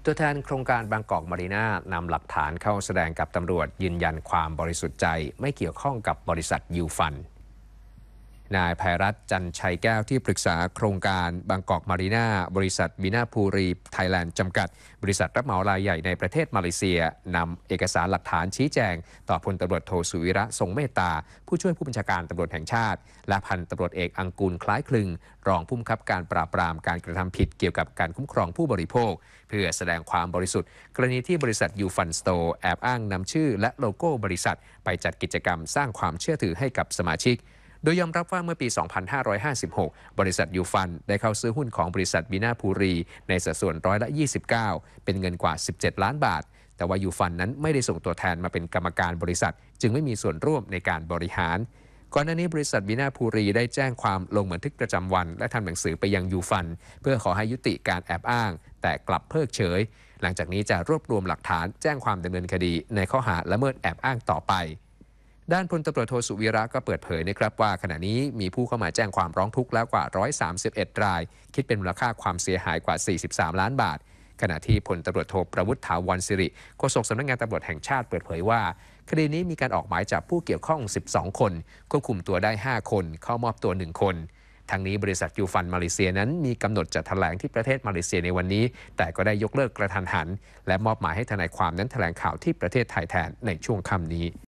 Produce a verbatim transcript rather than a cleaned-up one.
ตัวแทนโครงการบางกอกมารีนานำหลักฐานเข้าแสดงกับตำรวจยืนยันความบริสุทธิ์ใจไม่เกี่ยวข้องกับบริษัทยูฟันนายภัยรัตน์จันชัยแก้วที่ปรึกษาโครงการบางกอกมารีนาบริษัทบีนาภูรีไทยแลนด์จำกัดบริษัทรับเหมารายใหญ่ในประเทศมาเลเซียนำเอกสารหลักฐานชี้แจงต่อพลตำรวจโทสุวิระทรงเมตตาผู้ช่วยผู้บัญชาการตำรวจแห่งชาติและพันตำรวจเอกอังกูลคล้ายคลึงรองผู้บังคับการปราบปรามการกระทำผิดเกี่ยวกับการคุ้มครองผู้บริโภคเพื่อแสดงความบริสุทธิ์กรณีที่บริษัทยูฟันสโตร์แอบอ้างนำชื่อและโลโก้บริษัทไปจัดกิจกรรมสร้างความเชื่อถือให้กับสมาชิกโดยยอมรับว่าเมื่อปี สองพันห้าร้อยห้าสิบหก บริษัทยูฟันได้เข้าซื้อหุ้นของบริษัทบีนาภูรีในสัดส่วนร้อยละ ยี่สิบเก้า เป็นเงินกว่า สิบเจ็ด ล้านบาทแต่ว่ายูฟันนั้นไม่ได้ส่งตัวแทนมาเป็นกรรมการบริษัทจึงไม่มีส่วนร่วมในการบริหารก่อนหน้านี้บริษัทบีนาภูรีได้แจ้งความลงบันทึกประจำวันและทำหนังสือไปยังยูฟันเพื่อขอให้ยุติการแอบอ้างแต่กลับเพิกเฉยหลังจากนี้จะรวบรวมหลักฐานแจ้งความดำเนินคดีในข้อหาละเมิดแอบอ้างต่อไปด้านพลตำรวจโทสุวีระก็เปิดเผยนะครับว่าขณะนี้มีผู้เข้ามาแจ้งความร้องทุกข์แล้วกว่าหนึ่งร้อยสามสิบเอ็ดรายคิดเป็นมูลค่าความเสียหายกว่าสี่สิบสามล้านบาทขณะที่พลตำรวจโทประวุฒิถาวรศิริโฆษกสำนักงานตำรวจแห่งชาติเปิดเผยว่าคดีนี้มีการออกหมายจับผู้เกี่ยวข้องสิบสองคนควบคุมตัวได้ห้าคนเข้ามอบตัวหนึ่งคนทั้งนี้บริษัทยูฟันมาเลเซียนั้นมีกำหนดจะแถลงที่ประเทศมาเลเซียในวันนี้แต่ก็ได้ยกเลิกกระทันหันและมอบหมายให้ทนายความนั้นแถลงข่าวที่ประเทศไทยแทนในช่วงค่ำนี้